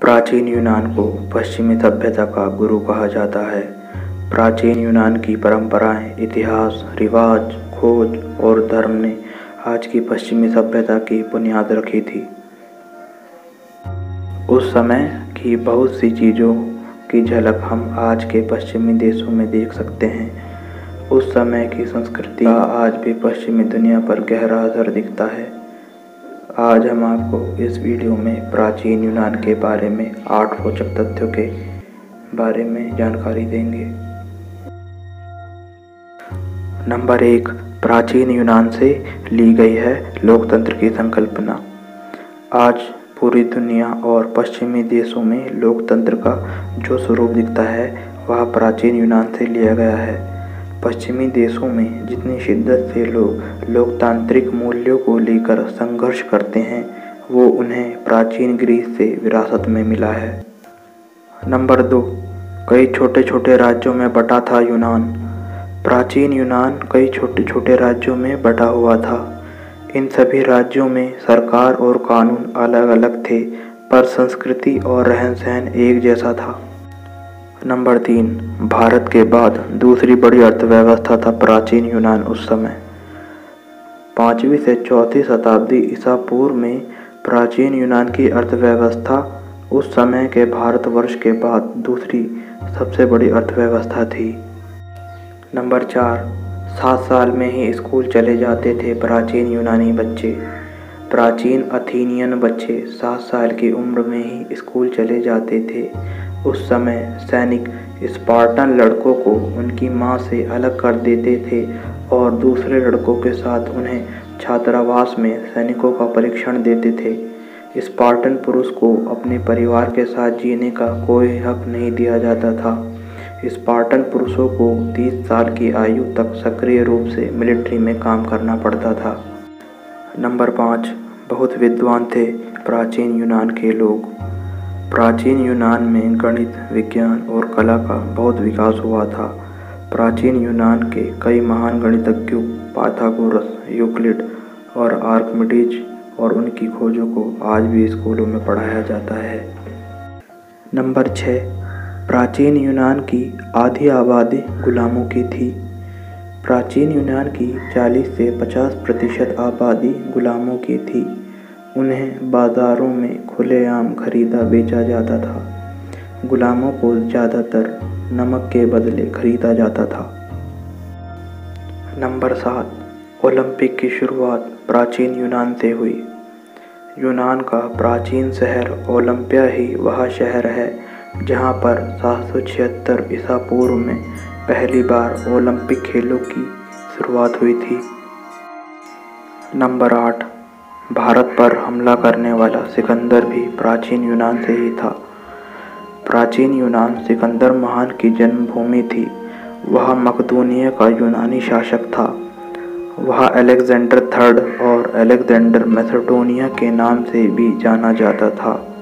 प्राचीन यूनान को पश्चिमी सभ्यता का गुरु कहा जाता है। प्राचीन यूनान की परंपराएं, इतिहास, रिवाज, खोज और धर्म ने आज की पश्चिमी सभ्यता की बुनियाद रखी थी। उस समय की बहुत सी चीज़ों की झलक हम आज के पश्चिमी देशों में देख सकते हैं। उस समय की संस्कृति का आज भी पश्चिमी दुनिया पर गहरा असर दिखता है। आज हम आपको इस वीडियो में प्राचीन यूनान के बारे में 8 रोचक तथ्यों के बारे में जानकारी देंगे। नंबर 1, प्राचीन यूनान से ली गई है लोकतंत्र की संकल्पना। आज पूरी दुनिया और पश्चिमी देशों में लोकतंत्र का जो स्वरूप दिखता है वह प्राचीन यूनान से लिया गया है। पश्चिमी देशों में जितनी शिद्दत से लोग लोकतांत्रिक मूल्यों को लेकर संघर्ष करते हैं वो उन्हें प्राचीन ग्रीस से विरासत में मिला है। नंबर 2, कई छोटे छोटे राज्यों में बटा था यूनान। प्राचीन यूनान कई छोटे छोटे राज्यों में बटा हुआ था। इन सभी राज्यों में सरकार और कानून अलग अलग थे, पर संस्कृति और रहन सहन एक जैसा था। नंबर 3, भारत के बाद दूसरी बड़ी अर्थव्यवस्था था प्राचीन यूनान उस समय। 5वीं से 4वीं शताब्दी ईसा पूर्व में प्राचीन यूनान की अर्थव्यवस्था उस समय के भारतवर्ष के बाद दूसरी सबसे बड़ी अर्थव्यवस्था थी। नंबर 4, 7 साल में ही स्कूल चले जाते थे प्राचीन यूनानी बच्चे। प्राचीन अथेनियन बच्चे 7 साल की उम्र में ही स्कूल चले जाते थे। उस समय सैनिक स्पार्टन लड़कों को उनकी मां से अलग कर देते थे और दूसरे लड़कों के साथ उन्हें छात्रावास में सैनिकों का परीक्षण देते थे। स्पार्टन पुरुष को अपने परिवार के साथ जीने का कोई हक नहीं दिया जाता था। स्पार्टन पुरुषों को 30 साल की आयु तक सक्रिय रूप से मिलिट्री में काम करना पड़ता था। नंबर 5, बहुत विद्वान थे प्राचीन यूनान के लोग। प्राचीन यूनान में गणित, विज्ञान और कला का बहुत विकास हुआ था। प्राचीन यूनान के कई महान गणितज्ञों पाइथागोरस, यूक्लिड और आर्किमिडीज और उनकी खोजों को आज भी स्कूलों में पढ़ाया जाता है। नंबर 6, प्राचीन यूनान की आधी आबादी गुलामों की थी। प्राचीन यूनान की 40 से 50% आबादी गुलामों की थी। उन्हें बाज़ारों में खुलेआम खरीदा बेचा जाता था। गुलामों को ज़्यादातर नमक के बदले खरीदा जाता था। नंबर 7, ओलंपिक की शुरुआत प्राचीन यूनान से हुई। यूनान का प्राचीन शहर ओलंपिया ही वह शहर है जहाँ पर 776 ईसा पूर्व में पहली बार ओलंपिक खेलों की शुरुआत हुई थी। नंबर 8, भारत पर हमला करने वाला सिकंदर भी प्राचीन यूनान से ही था। प्राचीन यूनान सिकंदर महान की जन्मभूमि थी। वह मकदूनिया का यूनानी शासक था। वह अलेक्जेंडर III और अलेक्जेंडर मैसेडोनिया के नाम से भी जाना जाता था।